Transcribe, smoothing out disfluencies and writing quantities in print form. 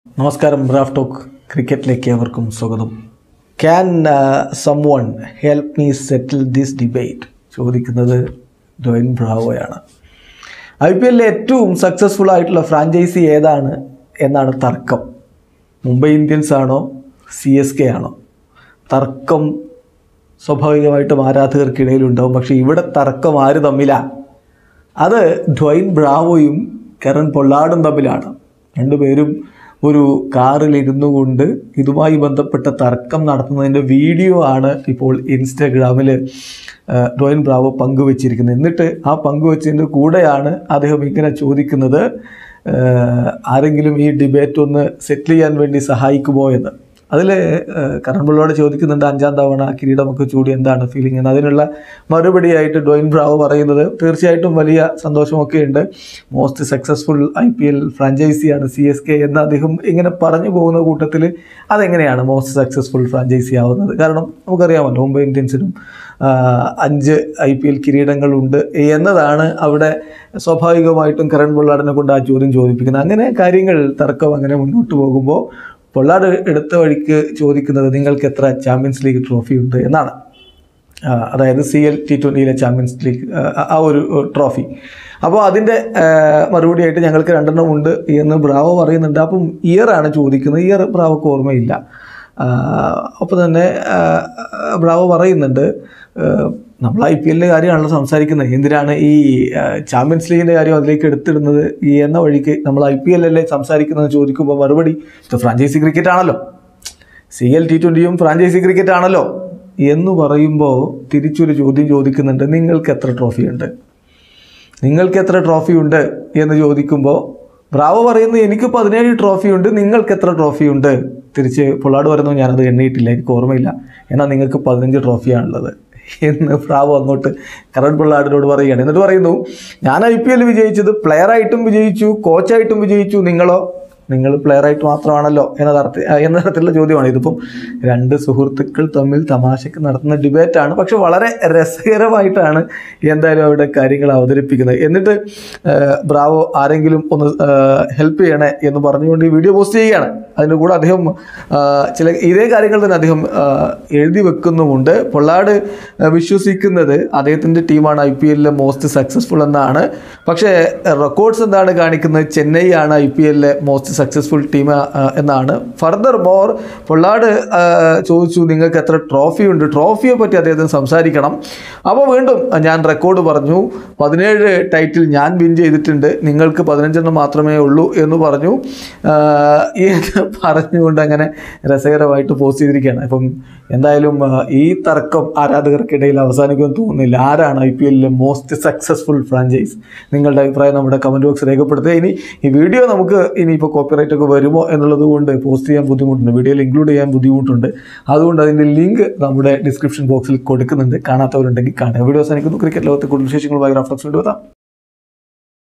നമസ്കാരം Raf talk ക്രിക്കറ്റിലേക്ക് ഏവർക്കും സ്വാഗതം. Can someone help me settle this debate ചോദിക്കുന്നത് ഡ്വൈൻ ബ്രാവോയാണ്. IPLലെ ഏറ്റവും സക്സസ്ഫുൾ ആയിട്ടുള്ള ഫ്രാഞ്ചൈസി ഏതാണ് എന്നാണ് തർക്കം. മുംബൈ ഇന്ത്യൻസ് ആണോ CSK ആണോ? തർക്കം സ്വാഭാവികമായിട്ടും ആരാധകർക്കിടയിലുണ്ടാവും. പക്ഷേ ഇവിടെ തർക്കം ആര് തമ്മിലാണ്? അത് ഡ്വൈൻ ബ്രാവോയും കരൺ പൊള്ളാർഡും തമ്മിലാണ്. രണ്ടുപേരും ഒരു കാറിലിരുന്നു കൊണ്ട് ഇതുമായി ബന്ധപ്പെട്ട തർക്കം നടത്തുന്നതിൻ്റെ വീഡിയോ ആണ് ഇപ്പോൾ ഇൻസ്റ്റാഗ്രാമിൽ ഡ്വൈൻ ബ്രാവോ പങ്കുവച്ചിരിക്കുന്നത്. എന്നിട്ട് ആ പങ്കുവച്ചതിൻ്റെ കൂടെയാണ് അദ്ദേഹം ഇങ്ങനെ ചോദിക്കുന്നത്, ആരെങ്കിലും ഈ ഡിബേറ്റ് ഒന്ന് സെറ്റിൽ ചെയ്യാൻ വേണ്ടി സഹായിക്കുമോ എന്ന്. അതിൽ കരൺ പൊള്ളാർഡ് ചോദിക്കുന്നുണ്ട്, 5ാം തവണ കിരീടമൊക്കെ ചൂടി എന്താണ് ഫീലിംഗ് എന്ന്. അതിനുള്ള മറുപടിയായിട്ട് ഡ്വൈൻ ബ്രാവോ പറയുന്നത് തീർച്ചയായിട്ടും വലിയ സന്തോഷമൊക്കെ ഉണ്ട്, മോസ്റ്റ് സക്സസ്ഫുൾ IPL ഫ്രാഞ്ചൈസിയാണ് CSK എന്ന് അദ്ദേഹം ഇങ്ങനെ പറഞ്ഞു പോകുന്ന കൂട്ടത്തിൽ അതെങ്ങനെയാണ് മോസ്റ്റ് സക്സസ്ഫുൾ ഫ്രാഞ്ചൈസി ആവുന്നത്? കാരണം നമുക്കറിയാമല്ലോ മുംബൈ ഇന്ത്യൻസിനും 5 IPL കിരീടങ്ങളുണ്ട് എന്നതാണ് അവിടെ സ്വാഭാവികമായിട്ടും കരൺ പൊള്ളാർഡിനെ കൊണ്ട് ആ ചോദ്യം ചോദിപ്പിക്കുന്നത്. അങ്ങനെ കാര്യങ്ങൾ തർക്കം അങ്ങനെ മുന്നോട്ട് പോകുമ്പോൾ പൊള്ളാർഡ് എടുത്ത വഴിക്ക് ചോദിക്കുന്നത് നിങ്ങൾക്ക് എത്ര ചാമ്പ്യൻസ് ലീഗ് ട്രോഫി ഉണ്ട് എന്നാണ്. അതായത് CL T20യിലെ ചാമ്പ്യൻസ് ലീഗ് ആ ഒരു ട്രോഫി. അപ്പോൾ അതിൻ്റെ മറുപടിയായിട്ട് ഞങ്ങൾക്ക് 2 ഉണ്ട് എന്ന് ബ്രാവോ പറയുന്നുണ്ട്. അപ്പം ഇയറാണ് ചോദിക്കുന്നത്. ഇയർ ബ്രാവോക്ക് ഓർമ്മയില്ല. അപ്പോൾ തന്നെ ബ്രാവോ പറയുന്നുണ്ട്, നമ്മൾ IPLൻ്റെ കാര്യമാണല്ലോ സംസാരിക്കുന്നത്, എന്തിനാണ് ഈ ചാമ്പ്യൻസ് ലീഗിൻ്റെ കാര്യം അതിലേക്ക് എടുത്തിടുന്നത് എന്ന വഴിക്ക് നമ്മൾ IPLല്ലേ സംസാരിക്കുന്നത് ചോദിക്കുമ്പോൾ മറുപടി ഇത് ഫ്രാഞ്ചൈസി ക്രിക്കറ്റ് ആണല്ലോ, CL T20യും ഫ്രാഞ്ചൈസി ക്രിക്കറ്റ് ആണല്ലോ എന്ന് പറയുമ്പോൾ തിരിച്ചൊരു ചോദ്യം ചോദിക്കുന്നുണ്ട്, നിങ്ങൾക്ക് എത്ര ട്രോഫി ഉണ്ട്, നിങ്ങൾക്ക് എത്ര ട്രോഫി ഉണ്ട് എന്ന് ചോദിക്കുമ്പോൾ ബ്രാവോ പറയുന്നു എനിക്ക് 17 ട്രോഫി ഉണ്ട്, നിങ്ങൾക്ക് എത്ര ട്രോഫി ഉണ്ട്? തിരിച്ച് പൊള്ളാർഡ് പറയുന്നു ഞാനത് എണ്ണിയിട്ടില്ല, എനിക്ക് ഓർമ്മയില്ല, എന്നാൽ നിങ്ങൾക്ക് 15 ട്രോഫിയാണുള്ളത് എന്ന് ബ്രാവോ അങ്ങോട്ട് കരൺ പൊള്ളാർഡിനോട് പറയുകയാണ്. എന്നിട്ട് പറയുന്നു, ഞാൻ IPL വിജയിച്ചത് പ്ലെയറായിട്ടും വിജയിച്ചു, കോച്ചായിട്ടും വിജയിച്ചു, നിങ്ങളോ? നിങ്ങൾ പ്ലെയറായിട്ട് മാത്രമാണല്ലോ എന്ന തരത്തിലുള്ള ചോദ്യമാണ്. ഇതിപ്പം 2 സുഹൃത്തുക്കൾ തമ്മിൽ തമാശയ്ക്ക് നടത്തുന്ന ഡിബേറ്റാണ്. പക്ഷെ വളരെ രസകരമായിട്ടാണ് എന്തായാലും അവിടെ കാര്യങ്ങൾ അവതരിപ്പിക്കുന്നത്. എന്നിട്ട് ബ്രാവോ ആരെങ്കിലും ഒന്ന് ഹെൽപ്പ് ചെയ്യണേ എന്ന് പറഞ്ഞുകൊണ്ട് ഈ വീഡിയോ പോസ്റ്റ് ചെയ്യുകയാണ്. അതിൻ്റെ കൂടെ അദ്ദേഹം ഇതേ കാര്യങ്ങൾ തന്നെ അദ്ദേഹം എഴുതി വെക്കുന്നുമുണ്ട്. പൊള്ളാർഡ് വിശ്വസിക്കുന്നത് അദ്ദേഹത്തിൻ്റെ ടീമാണ് IPLലെ മോസ്റ്റ് സക്സസ്ഫുൾ എന്നാണ്. പക്ഷേ റെക്കോർഡ്സ് എന്താണ് കാണിക്കുന്നത്? ചെന്നൈ ആണ് IPLലെ മോസ്റ്റ് സക്സസ്ഫുൾ ടീം എന്നാണ്. ഫർദർ മോർ പൊള്ളാർഡ് ചോദിച്ചു നിങ്ങൾക്ക് എത്ര ട്രോഫി ഉണ്ട്, ട്രോഫിയെ പറ്റി അദ്ദേഹത്തിന് സംസാരിക്കണം. അപ്പോൾ വീണ്ടും ഞാൻ റെക്കോർഡ് പറഞ്ഞു, 17 ടൈറ്റിൽ ഞാൻ വിൻ ചെയ്തിട്ടുണ്ട്, നിങ്ങൾക്ക് 15 മാത്രമേ ഉള്ളൂ എന്ന് പറഞ്ഞു. പറഞ്ഞുകൊണ്ട് അങ്ങനെ രസകരമായിട്ട് പോസ്റ്റ് ചെയ്തിരിക്കുകയാണ്. അപ്പം എന്തായാലും ഈ തർക്കം ആരാധകർക്കിടയിൽ അവസാനിക്കുമെന്ന് തോന്നുന്നില്ല. ആരാണ് IPLലെ മോസ്റ്റ് സക്സസ്ഫുൾ ഫ്രാഞ്ചൈസ്? നിങ്ങളുടെ അഭിപ്രായം നമ്മുടെ കമൻറ്റ് ബോക്സ് രേഖപ്പെടുത്തുക. ഇനി ഈ വീഡിയോ നമുക്ക് ഇനിയിപ്പോൾ കോപ്പിറൈറ്റ് ഒക്കെ വരുമോ എന്നുള്ളത് കൊണ്ട് പോസ്റ്റ് ചെയ്യാൻ ബുദ്ധിമുട്ടുണ്ട്, വീഡിയോയിൽ ഇൻക്ലൂഡ് ചെയ്യാൻ ബുദ്ധിമുട്ടുണ്ട്. അതുകൊണ്ട് അതിൻ്റെ ലിങ്ക് നമ്മുടെ ഡിസ്ക്രിപ്ഷൻ ബോക്സിൽ കൊടുക്കുന്നുണ്ട്, കാണാത്തവരുണ്ടെങ്കിൽ കാണുക. വീഡിയോ അവസാനിക്കുന്നു. ക്രിക്കറ്റ് ലോകത്തെ കൂടുതൽ വിശേഷങ്ങളുമായി റാഫ് ടോക്സ് കൊണ്ടുവരാം.